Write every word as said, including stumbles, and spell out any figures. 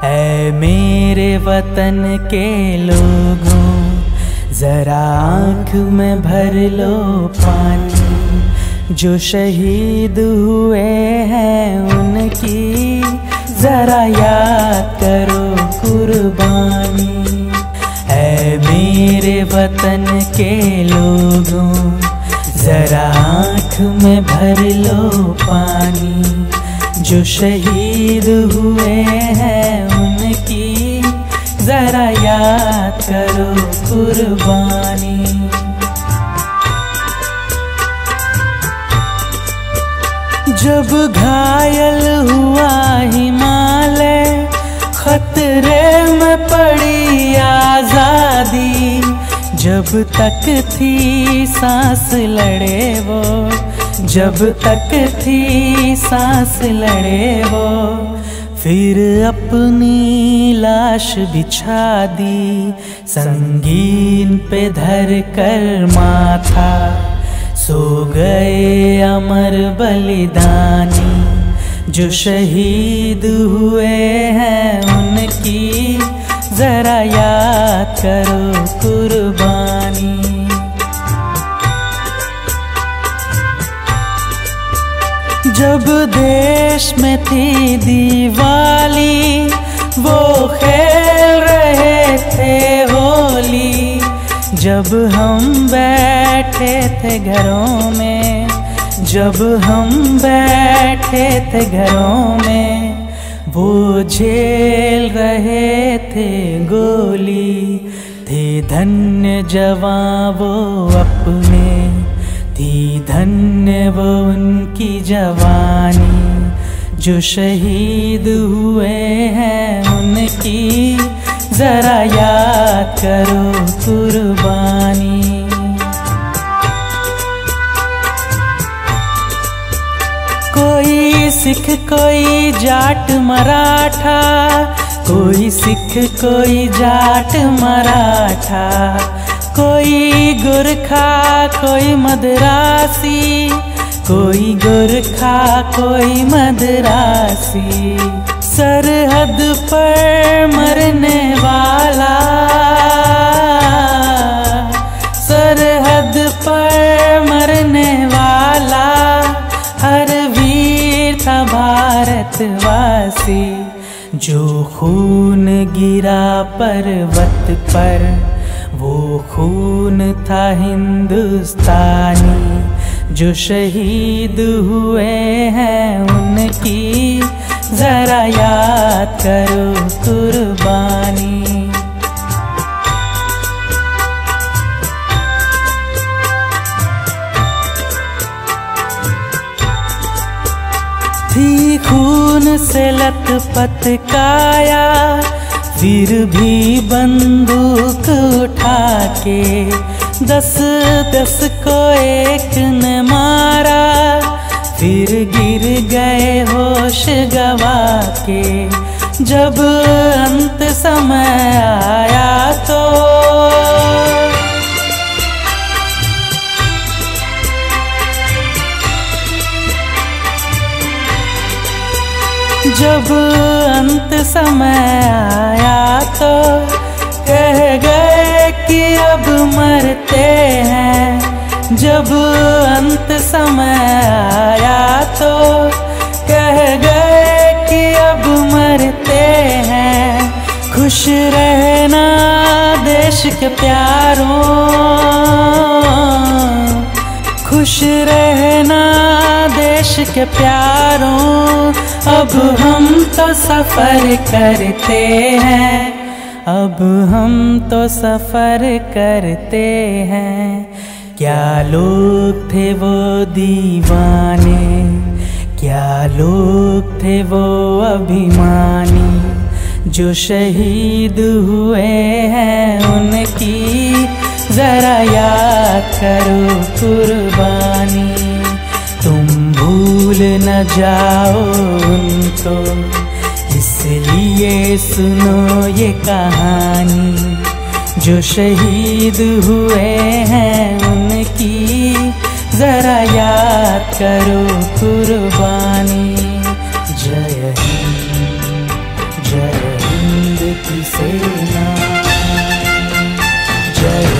ऐ मेरे वतन के लोगों, जरा आँख में भर लो पानी। जो शहीद हुए हैं उनकी जरा याद करो कुर्बानी। ऐ मेरे वतन के लोगों, जरा आँख में भर लो पानी। जो शहीद हुए हैं उनकी जरा याद करो कुर्बानी। जब घायल हुआ हिमालय, खतरे में पड़ी आजादी। जब तक थी सांस लड़े वो, जब तक थी सांस लड़े वो। फिर अपनी लाश बिछा दी संगीन पे धर कर माथा। सो गए अमर बलिदानी। जो शहीद हुए हैं उनकी जरा याद करो कुर्बानी। जब देश में थी दिवाली, वो खेल रहे थे होली। जब हम बैठे थे घरों में, जब हम बैठे थे घरों में, वो झेल रहे थे गोली। थे धन्य जवां वो अपने, थी धन्य वो उनकी जवानी। जो शहीद हुए हैं उनकी जरा याद करो कुर्बानी। कोई सिख कोई जाट मराठा, कोई सिख कोई जाट मराठा। कोई गुरखा कोई मदरासी, कोई गुरखा कोई मदरासी। सरहद पर मरने वाला, सरहद पर मरने वाला हर वीर था भारतवासी। जो खून गिरा पर्वत पर, वो खून था हिंदुस्तानी। जो शहीद हुए हैं उनकी जरा याद करो कुर्बानी। थी खून से लथपथ काया, फिर भी बंदूक उठा के दस दस को एक ने मारा। फिर गिर गए होश गवा के, जब अंत समय आया तो जब अंत समय आया तो कह गए कि अब मरते हैं। जब अंत समय आया तो कह गए कि अब मरते हैं। खुश रहना देश के प्यारों, खुश रहना देश के प्यारों। अब हम तो सफर करते हैं, अब हम तो सफर करते हैं। क्या लोग थे वो दीवाने, क्या लोग थे वो अभिमानी। जो शहीद हुए हैं उनकी जरा याद करो कुर्बानी। तुम भूल न जाओ उनको, इसलिए सुनो ये कहानी। जो शहीद हुए हैं उनकी जरा याद करो कुर्बानी। जय हिंद, जय हिंद। की सेना। जय